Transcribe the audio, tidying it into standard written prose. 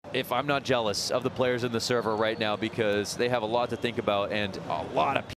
if I'm not jealous of the players in the server right now, because they have a lot to think about and a lot of